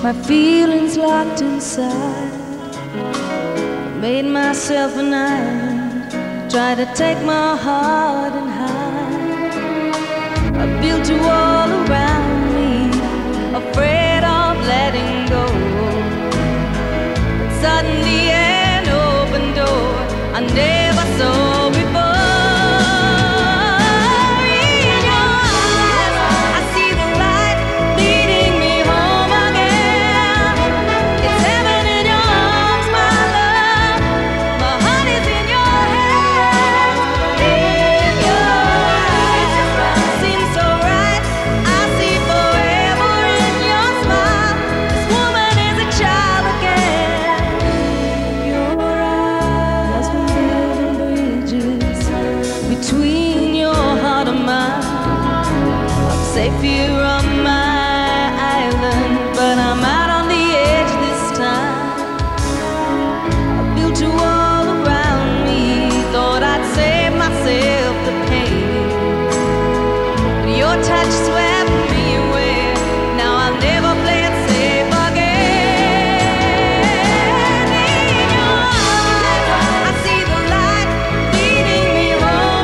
my feelings locked inside. Made myself an island, tried to take my heart and hide. I built a wall around me, afraid of letting go. But suddenly an open door I never saw before. Between your heart and mine, I'm safe here on my island, but I'm out on the edge this time. I built a wall around me, thought I'd save myself the pain, but your touch swept me away. Now I'll never play it safe again. In your eyes, I see the light leading me home.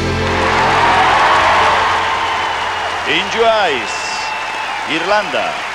In Your Eyes, Irlanda.